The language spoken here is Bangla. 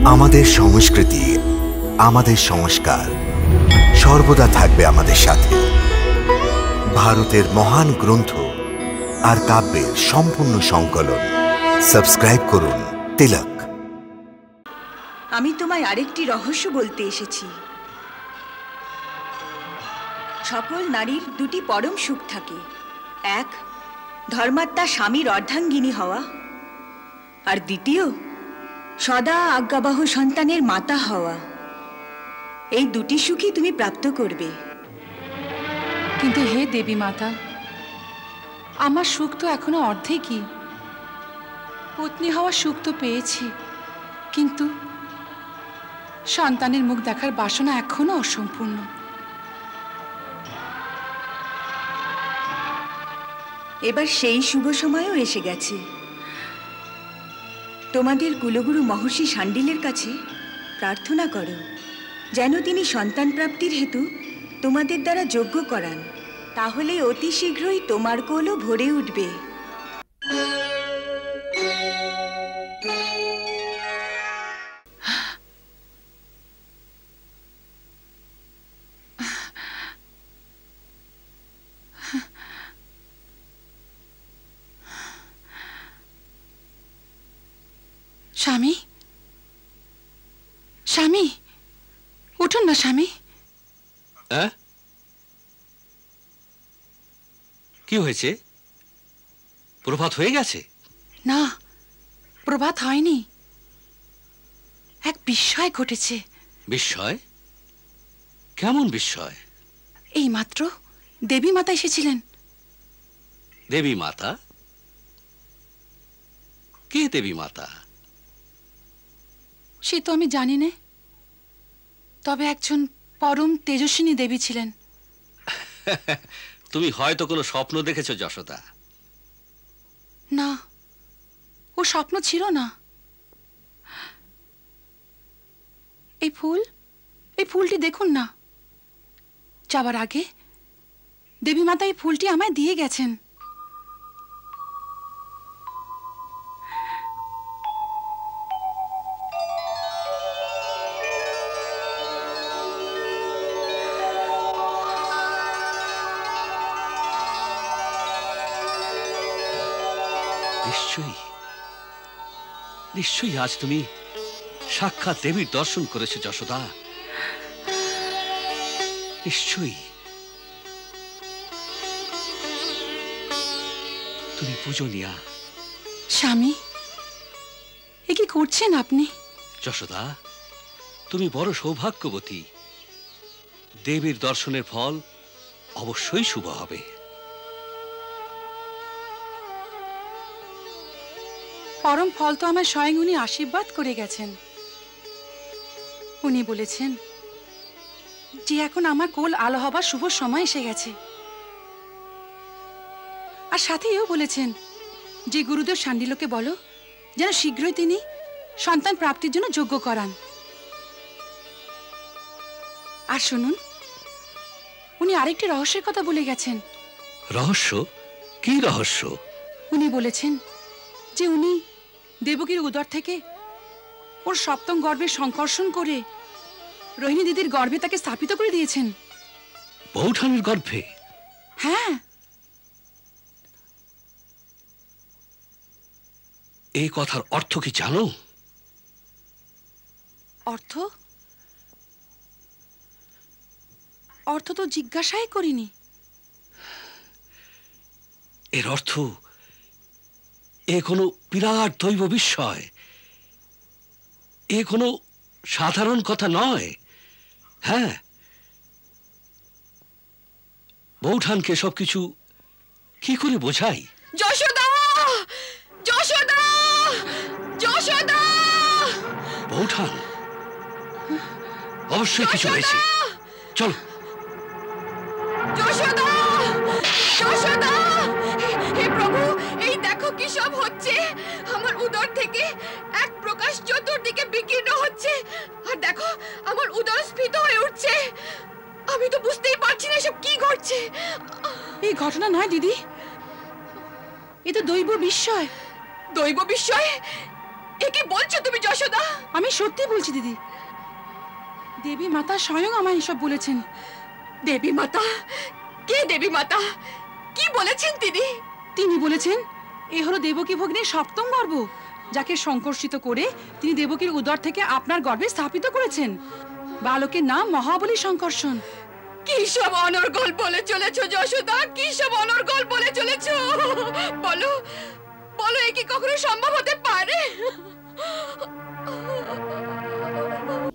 আমাদের সংস্কৃতি, আমাদের সংস্কার সর্বদা থাকবে আমাদের সাথে। ভারতের মহান গ্রন্থ আর কাব্যের সম্পূর্ণ সংকলন। সাবস্ক্রাইব করুন তিলক। আমি তোমায় আরেকটি রহস্য বলতে এসেছি। সকল নারীর দুটি পরম সুখ থাকে, এক ধর্মাত্মা স্বামীর অর্ধাঙ্গিনী হওয়া, আর দ্বিতীয় সদা আজ্ঞাবহ সন্তানের মাতা হওয়া। এই দুটি সুখই তুমি প্রাপ্ত করবে। কিন্তু হে দেবী মাতা, আমার সুখ তো এখনো অর্ধেকই। পত্নী হওয়ার সুখ তো পেয়েছি, কিন্তু সন্তানের মুখ দেখার বাসনা এখনো অসম্পূর্ণ। এবার সেই শুভ সময়ও এসে গেছে। তোমাদের কুলগুরু মহর্ষি শাণ্ডিলের কাছে প্রার্থনা করো যেন তিনি সন্তান প্রাপ্তির হেতু তোমাদের দ্বারা যজ্ঞ করান। তাহলে অতি শীঘ্রই তোমার কোলও ভরে উঠবে। স্বামী, স্বামী, উঠুন না স্বামী। কি হয়েছে? প্রভাত হয়ে গেছে? না, প্রভাত হয়নি। এক বিস্ময় ঘটেছে। বিস্ময়? কেমন বিস্ময়? এই মাত্র দেবী মাতা এসেছিলেন। দেবী মাতা? কে দেবী মাতা? সে তো আমি জানি না, তবে একজন পরম তেজস্বিনী দেবী ছিলেন। তুমি হয়তো কোনো স্বপ্ন দেখেছো যশোদা। না, ও স্বপ্ন ছিল না। এই ফুলটি দেখুন না। যাবার আগে দেবী মাতা এই ফুলটি আমায় দিয়ে গেছেন। নিশ্চয়ই নিশ্চয়ই আজ তুমি সাক্ষাৎ দেবীর দর্শন করেছো যশোদা। নিশ্চয়ই তুমি পূজনীয়া। স্বামী, এ কি করছেন আপনি? যশোদা, তুমি বড় সৌভাগ্যবতী। দেবীর দর্শনের ফল অবশ্যই শুভ হবে। পরম ফল তো আমার স্বয়ং উনি আশীর্বাদ করে গেছেন। উনি বলেছেন যে এখন আমার কোল আলো হবার শুভ সময় এসে গেছে। আর সাথে এও বলেছেন যে গুরুদেব শাণ্ডিল্যকে বলো যেন শীঘ্রই তিনি সন্তান প্রাপ্তির জন্য যজ্ঞ করান। আর শুনুন, উনি আরেকটি রহস্যের কথা বলে গেছেন। রহস্য? কি রহস্য? উনি বলেছেন যে উনি দেবকীর উদর থেকে ওর সপ্তম গর্ভে সংকর্ষণ করে রোহিণী দিদির গর্ভে তাকে স্থাপিত করে দিয়েছেন। বৌঠানের গর্ভে? হ্যাঁ। এই কথার অর্থ কি জানো? অর্থ? অর্থ তো জিজ্ঞাসাই করিনি। এর অর্থ এ কোনো বিরাট দৈব বিস্ময়। এ কোনো সাধারণ কথা নয়। হ্যাঁ, বৌঠানকে সবকিছু কি করে বোঝাই? যশোদা! যশোদা! যশোদা! বৌঠান, অবশ্যই কিছু হয়েছে। চলো। যশোদা! যশোদা! হে প্রভু, এই দেখো কি সব হচ্ছে। আমার উদর থেকে এক প্রকাশ চতুর্দিকে বিকীর্ণ হচ্ছে, আর দেখো আমার উদর স্ফীত হয়ে উঠছে। আমি তো বুঝতেই পারছি না এসব কি ঘটছে। এই ঘটনা নয় দিদি, এ তো দৈব বিস্ময়। দৈব বিস্ময়? এ কি বলছো তুমি যশোদা? আমি সত্যি বলছি দিদি, দেবী মাতা স্বয়ং আমায় এসব বলেছেন। দেবী মাতা? কে দেবী মাতা? কি বলেছেন তিনি? তিনি বলেছেন এ হলো দেবকী ভগ্নীর সপ্তম গর্ভ, যাকে সংকর্ষিত করে তিনি দেবকীর উদর থেকে আপনার গর্ভে স্থাপিত করেছেন। বালকের নাম মহাবলী সংকর্ষণ। কি সব অনর্গল বলে চলেছো যশোদা? কি সব অনর্গল বলে চলেছো? বলো বলো, এ কি কখনো সম্ভব হতে পারে?